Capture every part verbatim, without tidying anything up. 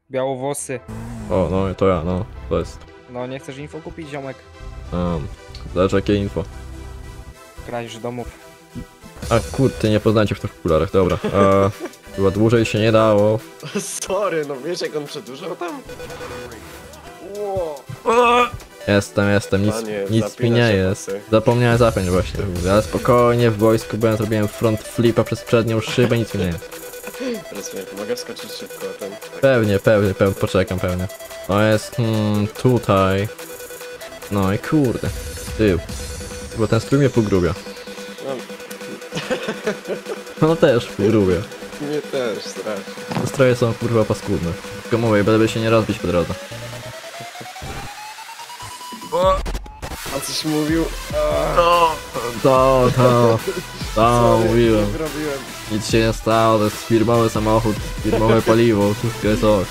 Białowłosy. O, no to ja, no. To jest. No nie chcesz info kupić, ziomek? Um, zależy jakie info. Kradzież domów. A kurde, nie poznacie w tych okularach, dobra. A, chyba dłużej się nie dało. Sorry, no wiesz jak on przedłużał tam? Wow. Jestem, jestem, nic, Panie, nic mi zapina nie się jest. pasy. Zapomniałem zapiąć właśnie. Ale spokojnie, w wojsku byłem, zrobiłem front flipa przez przednią szybę, nic mi nie jest. Teraz mnie mogę wskoczyć szybko ten. Tak. Pewnie, pewnie, pewnie, poczekam pewnie. No jest, hmm, tutaj. No i kurde. Tył. Bo ten strój mnie pogrubia. No, No też pogrubia. mnie też strasznie. Te stroje są kurwa paskudne. Tylko mówię, byle się nie rozbić po drodze. A coś mówił? To, to, to Sorry, mówiłem. nie robiłem. Nic się nie stało, to jest firmowy samochód, firmowe paliwo, wszystko jest ok.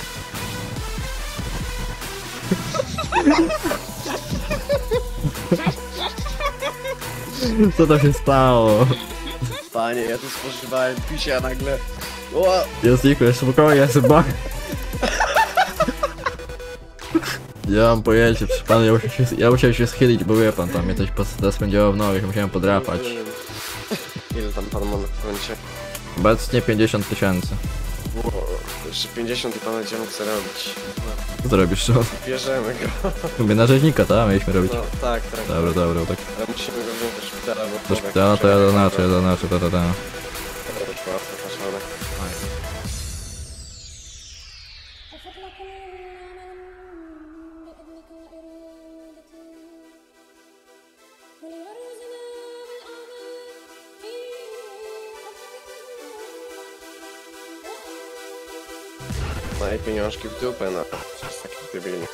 Co to się stało? Panie, ja tu spożywałem pisia nagle. O, Ja znikłem, spokojnie, ja sobie bak. Ja mam pojęcie, przy panu, ja musiałem się, ja musiałem się schylić, bo wie pan, tam mnie coś pos- spędziło w nogach, musiałem podrapać. ile tam pan ma na koncie? Obecnie pięćdziesiąt tysięcy. O, jeszcze pięćdziesiąt i pan będzie mógł sobie robić. Co ty robisz, Sean? Bierzemy go. Lubię na rzeźnika, tak? Mieliśmy robić. No tak, tak. Dobra, dobra, tak. Ale musimy go wziąć do szpitala, bo... Do szpitala to ja zaznaczę, ja zaznaczę, to, to, to. No i pieniążki w dupę, no. Przez takich debilni.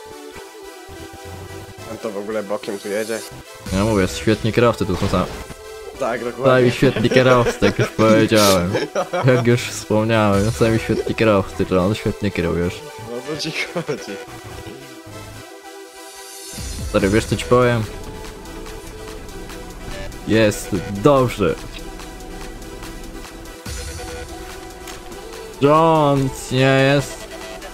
On to w ogóle bokiem tu jedzie? Ja mówię, świetni kierowcy tu są sami. Tak, Sami dokładnie. świetni kierowcy, jak już powiedziałem. Jak już wspomniałem, sami świetni kierowcy, czy on świetnie kierujesz. No co ci chodzi? Stary, wiesz co ci powiem? Jest dobrze. John, nie jest.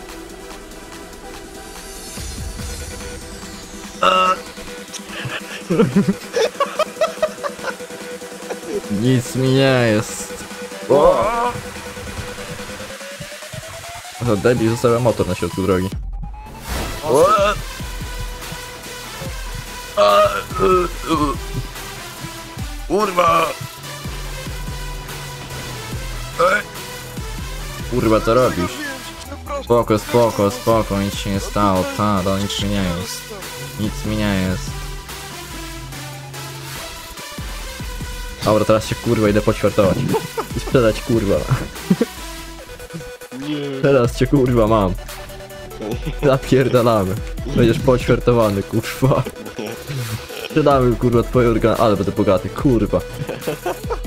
Nic mi nie jest. O, debil zostawia motor na środku drogi. Kurwa! Kurwa, co robisz? Spoko, spoko, spoko, nic się nie stało, ta, to nic mi nie jest. Nic mi nie jest. Dobra, teraz się kurwa idę poćwiartować. I sprzedać kurwa. Teraz cię kurwa mam. Zapierdalamy. Będziesz poćwiartowany, kurwa. Sprzedamy kurwa twoje organy, ale będę bogaty, kurwa.